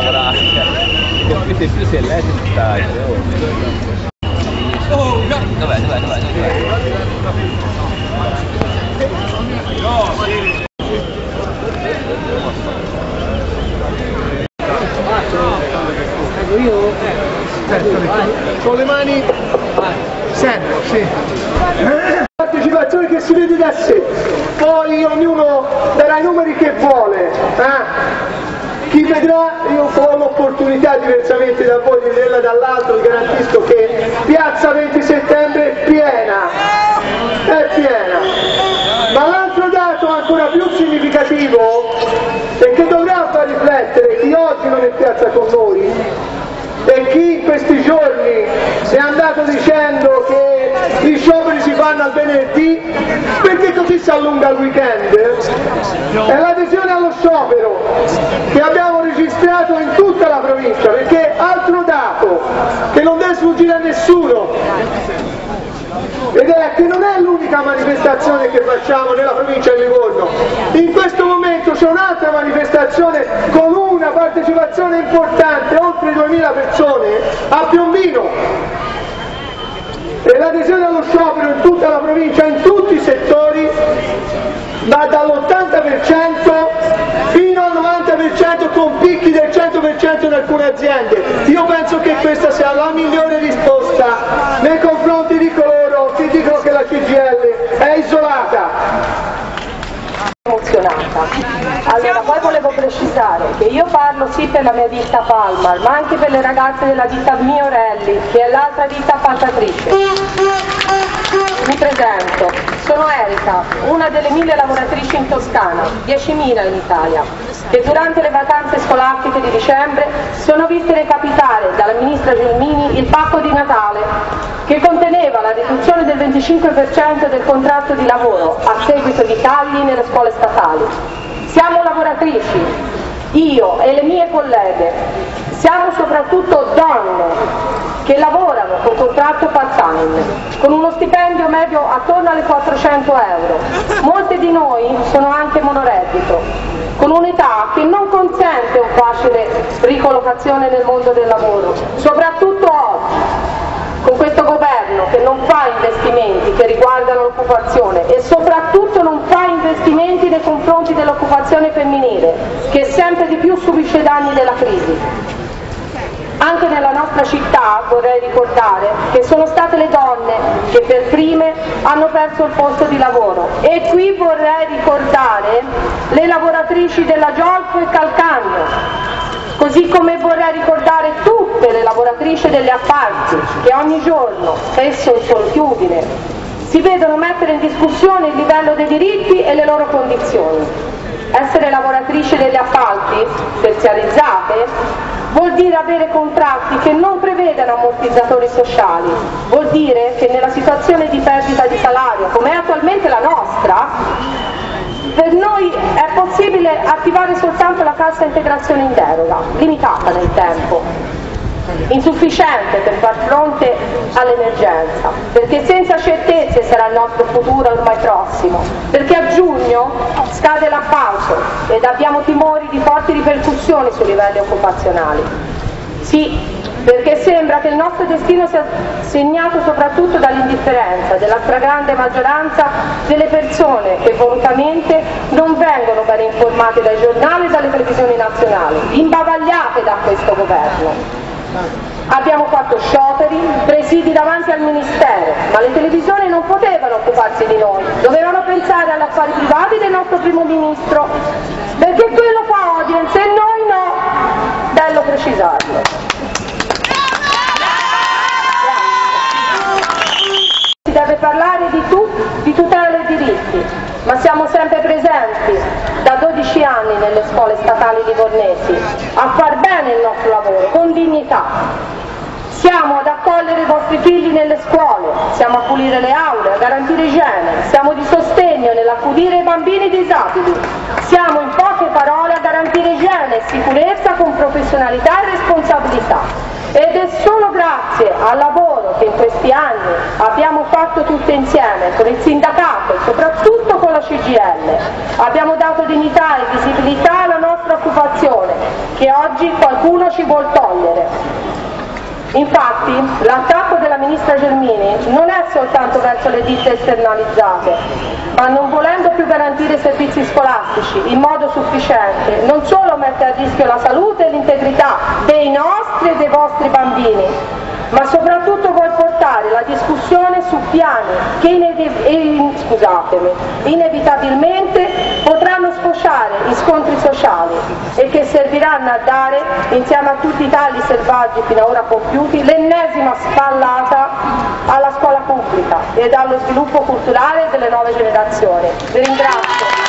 lavorare, più si è letto stai. Dov'è? Con le mani servo, sì. Partecipazione che si vede da sé, poi ognuno darà i numeri che vuole. Chi vedrà, io ho l'opportunità diversamente da voi di vederla dall'alto, vi garantisco che piazza 20 settembre è piena, ma l'altro dato ancora più significativo e che dovrà far riflettere chi oggi non è in piazza con noi e chi in questi giorni è andato dicendo che gli scioperi si fanno al venerdì perché così si allunga il weekend, è l'adesione allo sciopero che abbiamo registrato in tutta la provincia, perché altro dato che non deve sfuggire a nessuno, ed è che non è l'unica manifestazione che facciamo nella provincia di Livorno. In questo momento c'è un'altra manifestazione con una partecipazione importante, oltre 2000 persone, a Piombino. E l'adesione allo sciopero in tutta la provincia, in tutti i settori, va dall'80% fino al 90% con picchi del 100% in alcune aziende. Io penso che questa sia la migliore risposta nei confronti di coloro che dicono che la CGIL è isolata. Emozionata. Allora, poi volevo precisare che io parlo sì per la mia ditta Palmar, ma anche per le ragazze della ditta Miorelli, che è l'altra ditta appaltatrice. Mi presento, sono Erika, una delle 1000 lavoratrici in Toscana, 10.000 in Italia, che durante le vacanze scolastiche di dicembre sono viste recapitare dalla ministra Gelmini il pacco di Natale che conteneva la riduzione del 25% del contratto di lavoro a seguito di tagli nelle scuole statali. Siamo lavoratrici, io e le mie colleghe, siamo soprattutto donne che lavorano con contratto part-time, con uno stipendio medio attorno alle 400 euro. Molte di noi sono anche monoreddito, con un'età che non consente un facile ricollocazione nel mondo del lavoro, soprattutto oggi, con questo governo che non fa investimenti che riguardano l'occupazione e soprattutto non fa investimenti nei confronti dell'occupazione femminile, che sempre di più subisce i danni della crisi. Anche nella nostra città vorrei ricordare che sono state le donne che per prime hanno perso il posto di lavoro, e qui vorrei ricordare le lavoratrici della Giolfo e Calcagno, così come vorrei ricordare tutte le lavoratrici delle appalti che ogni giorno, spesso in solitudine, si vedono mettere in discussione il livello dei diritti e le loro condizioni. Essere lavoratrici delle appalti terziarizzate vuol dire avere contratti che non prevedano ammortizzatori sociali, vuol dire che nella situazione di perdita di salario, come è attualmente la nostra, per noi è possibile attivare soltanto la cassa integrazione in deroga, limitata nel tempo, insufficiente per far fronte all'emergenza, perché senza certezze sarà il nostro futuro ormai prossimo, perché a giugno scade l'appalto ed abbiamo timori di forti ripercussioni sui livelli occupazionali. Sì, perché sembra che il nostro destino sia segnato soprattutto dall'indifferenza della stragrande maggioranza delle persone che volutamente non vengono ben informate dai giornali e dalle televisioni nazionali, imbavagliate da questo governo. Abbiamo fatto scioperi, presidi davanti al Ministero, ma le televisioni non potevano occuparsi di noi, dovevano pensare agli affari privati del nostro primo ministro, perché quello fa audience e noi no. Bello precisarlo. Si deve parlare di tutela dei diritti, ma siamo sempre presenti da 12 anni nelle scuole statali livornesi a far bene il nostro lavoro con dignità. Siamo ad accogliere i vostri figli nelle scuole, siamo a pulire le aule, a garantire igiene, siamo di sostegno nell'accudire i bambini disabili, siamo in poche parole a garantire igiene e sicurezza con professionalità e responsabilità. Ed è solo grazie al lavoro che in questi anni abbiamo fatto tutte insieme, con il sindacato e soprattutto con la CGIL, abbiamo dato dignità e visibilità alla nostra occupazione, che oggi qualcuno qualcuno ci vuol togliere. Infatti l'attacco della ministra Gelmini non è soltanto verso le ditte esternalizzate, ma non volendo più garantire i servizi scolastici in modo sufficiente, non solo mette a rischio la salute e l'integrità dei nostri e dei vostri bambini, ma soprattutto vuol portare la discussione su piani che inevitabilmente potranno sfociare in scontri sociali e che serviranno a dare, insieme a tutti i tagli selvaggi fino ad ora compiuti, l'ennesima spallata alla scuola pubblica ed allo sviluppo culturale delle nuove generazioni. Vi ringrazio.